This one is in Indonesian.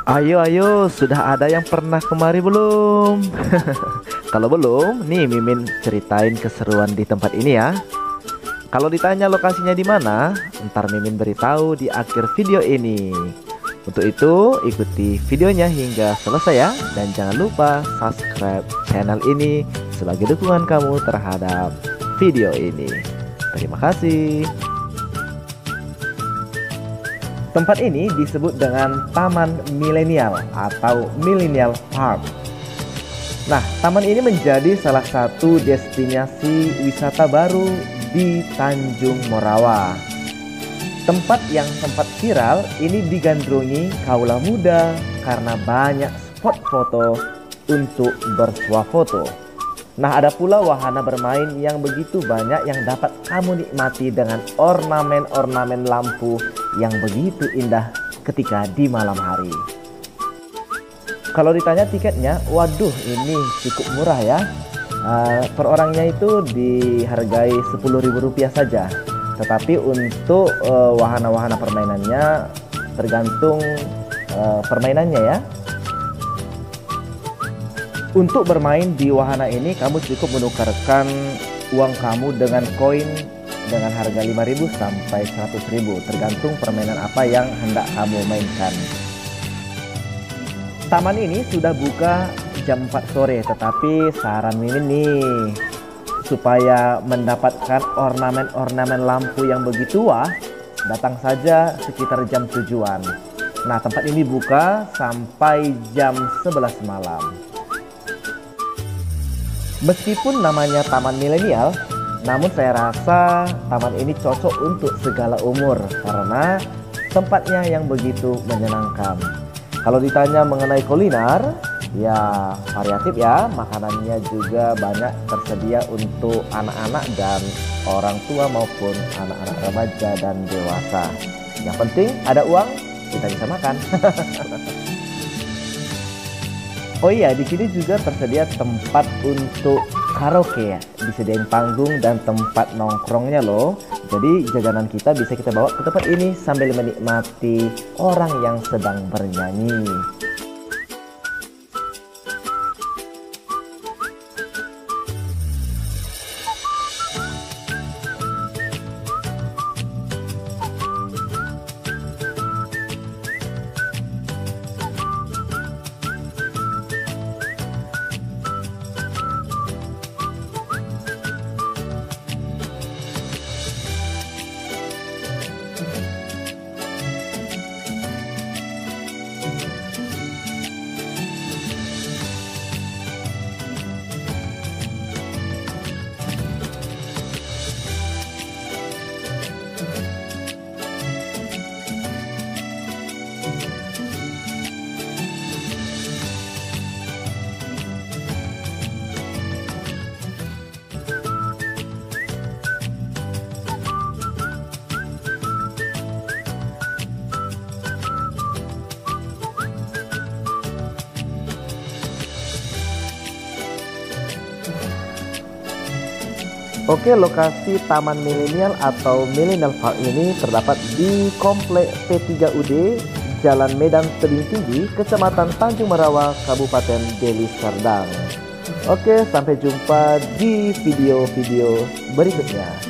Ayo, ayo, sudah ada yang pernah kemari belum? Kalau belum, nih Mimin ceritain keseruan di tempat ini ya. Kalau ditanya lokasinya di mana, ntar Mimin beritahu di akhir video ini. Untuk itu, ikuti videonya hingga selesai ya. Dan jangan lupa subscribe channel ini sebagai dukungan kamu terhadap video ini. Terima kasih. Tempat ini disebut dengan Taman Milenial atau Millennial Park. Nah, taman ini menjadi salah satu destinasi wisata baru di Tanjung Morawa. Tempat yang sempat viral ini digandrungi kaula muda karena banyak spot foto untuk bersuah foto. Nah, ada pula wahana bermain yang begitu banyak yang dapat kamu nikmati dengan ornamen-ornamen lampu yang begitu indah ketika di malam hari. Kalau ditanya tiketnya, waduh ini cukup murah ya. Per orangnya itu dihargai Rp10.000 saja. Tetapi untuk wahana-wahana permainannya tergantung permainannya ya. Untuk bermain di wahana ini kamu cukup menukarkan uang kamu dengan koin dengan harga 5.000 sampai 100.000 tergantung permainan apa yang hendak kamu mainkan. Taman ini sudah buka jam 4 sore, tetapi saran Mimin nih, supaya mendapatkan ornamen-ornamen lampu yang begitu wah, datang saja sekitar jam tujuan. Nah, tempat ini buka sampai jam 11 malam. Meskipun namanya Taman Milenial, namun saya rasa taman ini cocok untuk segala umur karena tempatnya yang begitu menyenangkan. Kalau ditanya mengenai kuliner, ya variatif ya, makanannya juga banyak tersedia untuk anak-anak dan orang tua maupun anak-anak remaja dan dewasa. Yang penting ada uang, kita bisa makan. Oh iya, di sini juga tersedia tempat untuk karaoke ya. Disediain panggung dan tempat nongkrongnya loh. Jadi jajanan kita bisa kita bawa ke tempat ini sambil menikmati orang yang sedang bernyanyi. Oke, lokasi Taman Milenial atau Millennial Park ini terdapat di Komplek P3UD, Jalan Medan Tebing Tinggi, Kecamatan Tanjung Morawa, Kabupaten Deli Serdang. Oke, sampai jumpa di video-video berikutnya.